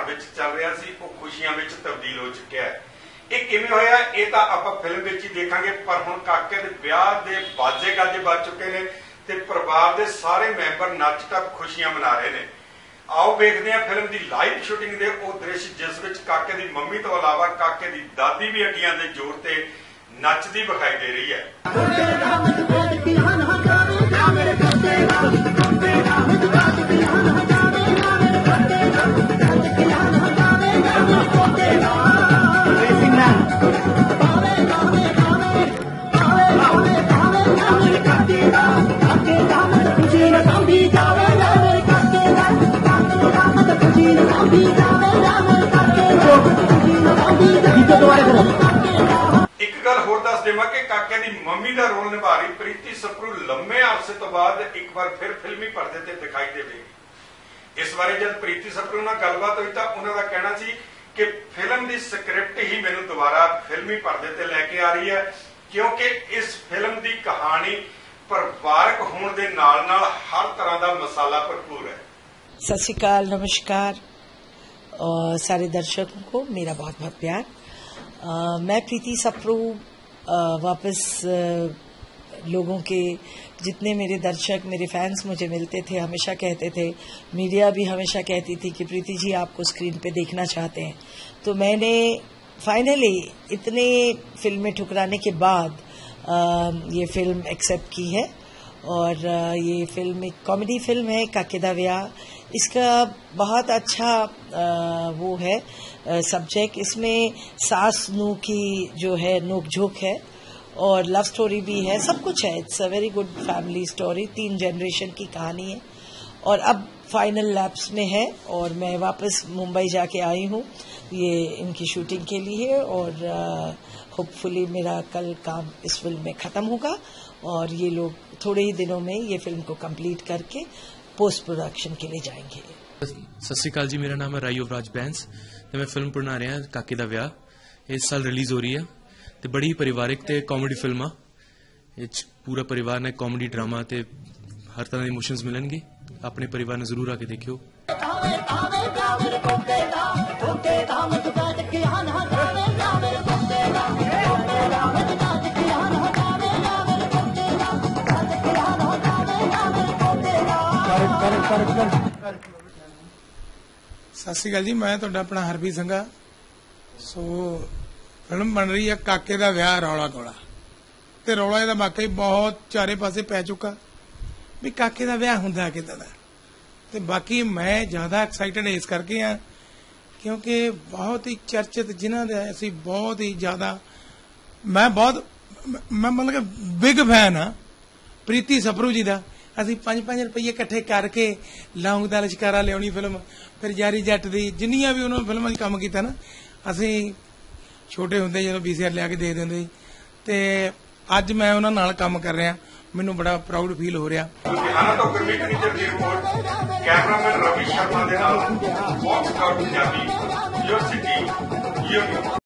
ਵਿੱਚ ਚੱਲ ਰਿਹਾ ਸੀ ਉਹ ਖੁਸ਼ੀਆਂ ਵਿੱਚ ਤਬਦੀਲ ਹੋ ਚੁੱਕਿਆ ਹੈ। ਇਹ ਕਿਵੇਂ ਹੋਇਆ ਇਹ ਤਾਂ ਆਪਾਂ ਫਿਲਮ ਵਿੱਚ ਹੀ ਦੇਖਾਂਗੇ, ਪਰ ਹੁਣ ਕਾਕੇ ਦੇ ਵਿਆਹ ਦੇ ਬਾਜੇ ਗਾਜੇ ਵੱਜ ਚੁੱਕੇ ਨੇ ਤੇ ਪਰਿਵਾਰ ਦੇ ਸਾਰੇ ਮੈਂਬਰ ਨੱਚ ਟੱਪ ਖੁਸ਼ੀਆਂ ਮਨਾ ਰਹੇ ਨੇ। आओ देखते हैं फिल्म की लाइव शूटिंग के वो दृश्य जिस विच काके की मम्मी तो अलावा काके की दादी भी अड्डियां के जोर से नचती विखाई दे रही है। एक गल होर दस देवां कि काके दी मम्मी दा रोल निभा रही प्रीति सप्रू लंबे अरसे तो बाद एक बार फिर फिल्मी पर्दे ते दिखाई देवेगी। इस बारे जब प्रीति सप्रू नाल गलबात हुई तां उन्हां दा कहना सी कि फिल्म दी स्क्रिप्ट ही मैनूं दोबारा फिल्मी पर्दे ते लैके आ रही है, क्योंकि इस फिल्म दी कहानी परिवारक होण दे नाल नाल हर तरह दा मसाला भरपूर है। सत श्री अकाल, नमस्कार और सारे दर्शकों को मेरा बहुत बहुत प्यार। मैं प्रीति सप्रू वापस लोगों के जितने मेरे दर्शक मेरे फैंस मुझे मिलते थे हमेशा कहते थे, मीडिया भी हमेशा कहती थी कि प्रीति जी आपको स्क्रीन पे देखना चाहते हैं, तो मैंने फाइनली इतने फिल्में ठुकराने के बाद ये फिल्म एक्सेप्ट की है। और ये फिल्म एक कॉमेडी फिल्म है, काके दा वियाह। इसका बहुत अच्छा वो है सब्जेक्ट। इसमें सास नूह की जो है नोक झोंक है और लव स्टोरी भी है, सब कुछ है। It's a very good family story, 3 generation की कहानी है और अब फाइनल लैप्स में है और मैं वापस मुंबई जाके आई हूँ ये इनकी शूटिंग के लिए और होपफुली मेरा कल काम इस फिल्म में ख़त्म होगा और ये लोग थोड़े ही दिनों में ये फिल्म को कंप्लीट करके पोस्ट प्रोडक्शन के लिए जाएंगे। सत श्री अकाल जी, मेरा नाम है राई युवराज बैंस ते मैं फिल्म बना रहा काके दा वियाह। इस साल रिलीज हो रही है ते बड़ी परिवारिक ते कॉमेडी फिल्म आ। पूरा परिवार ने कॉमेडी ड्रामा ते हर तरह के इमोशंस मिलणगे। अपने परिवार ने जरूर आके देखियो। सत श्री अकाल जी, मैं तुहाडा अपना हरबीर संघा। सो फिल्म बन रही है काके दा विआह रौला गोला ते रौला इहदा वाकई बहुत चारे पासे पै चुका भी काके दा विआह हुंदा किदां दा। ते बाकी मैं ज्यादा एक्साइटेड इस करके हाँ क्योंकि बहुत ही चर्चित जिन्हां दे असीं बहुत ही ज्यादा मैं मतलब कि बिग फैन हाँ प्रीति सप्रू जी दा। ਅਸੀਂ 5-5 रुपये इकट्ठे करके लौंग दा लश्कारा लियाउणी फिल्म, फिर जारी जट दी जिन्नियां भी उन्होंने फिल्मां 'च काम कीता ना, ਅਸੀਂ छोटे ਹੁੰਦੇ ਜਦੋਂ VCR ਲਿਆ ਕੇ ਦੇ ਦਿੰਦੇ ਤੇ ਅੱਜ ਮੈਂ ਉਹਨਾਂ ਨਾਲ ਕੰਮ ਕਰ ਰਿਹਾ, ਮੈਨੂੰ ਬੜਾ ਪ੍ਰਾਊਡ ਫੀਲ ਹੋ ਰਿਹਾ। ਲੁਧਿਆਣਾ ਤੋਂ ਗੁਰਮੀਤ ਨਿੱਜਰ ਦੀ ਰਿਪੋਰਟ, ਕੈਮਰਾਮੈਨ ਰਵੀ ਸ਼ਰਮਾ ਦੇ ਨਾਲ box out Punjabi, your city, your